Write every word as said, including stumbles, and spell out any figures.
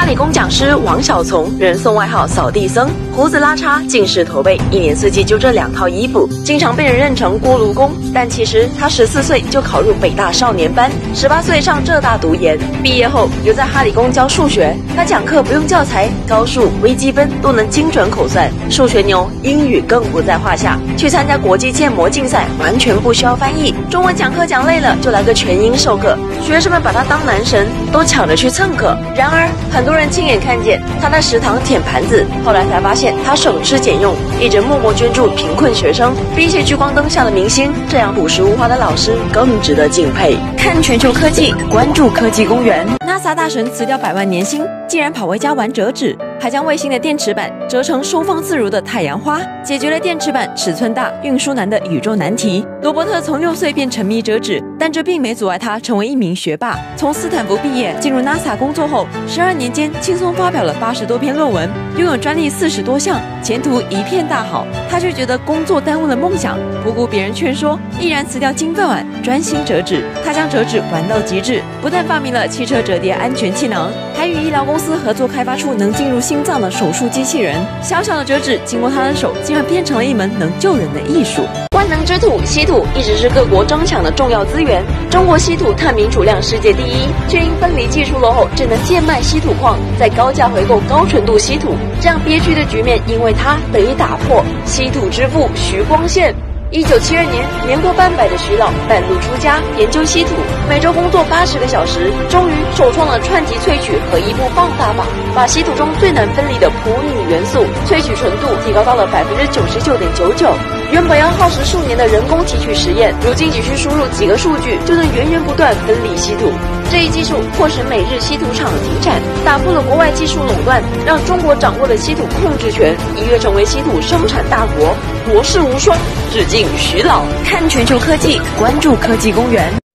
理工讲师王小从，人送外号扫地僧，胡子拉碴，近视驼背，一年四季就这两套衣服，经常被人认成锅炉工。但其实他十四岁就考入北大少年班，十八岁上浙大读研，毕业后留在哈理工教数学。他讲课不用教材，高数、微积分都能精准口算，数学牛，英语更不在话下。去参加国际建模竞赛，完全不需要翻译，中文讲课讲累了就来个全英授课，学生们把他当男神，都抢着去蹭课。然而很多人亲眼看见他在食堂舔盘子，后来才发现他省吃俭用，一直默默捐助贫困学生。比起聚光灯下的明星，这样朴实无华的老师更值得敬佩。看全球科技，关注科技公园。 NASA 大神辞掉百万年薪，竟然跑回家玩折纸，还将卫星的电池板折成收放自如的太阳花，解决了电池板尺寸大、运输难的宇宙难题。罗伯特从六岁便沉迷折纸，但这并没阻碍他成为一名学霸。从斯坦福毕业，进入 NASA 工作后，十二年间轻松发表了八十多篇论文，拥有专利四十多项，前途一片大好。他却觉得工作耽误了梦想，不顾别人劝说，毅然辞掉金饭碗，专心折纸。他将折纸玩到极致，不但发明了汽车折叠安全气囊，还与医疗公司合作开发出能进入心脏的手术机器人。小小的折纸经过他的手，竟然变成了一门能救人的艺术。万能之土，稀土一直是各国争抢的重要资源。中国稀土探明储量世界第一，却因分离技术落后，只能贱卖稀土矿，再高价回购高纯度稀土。这样憋屈的局面，因为他得以打破。稀土之父徐光宪。 一九七二年，年过半百的徐老半路出家，研究稀土，每周工作八十个小时，终于首创了串级萃取和一步放大法，把稀土中最难分离的钴铝元素萃取纯度提高到了百分之九十九点九九。原本要耗时数年的人工提取实验，如今只需输入几个数据，就能源源不断分离稀土。这一技术迫使美日稀土厂停产，打破了国外技术垄断，让中国掌握了稀土控制权，一跃成为稀土生产大国，国士无双。致敬徐老，看全球科技，关注科技公园。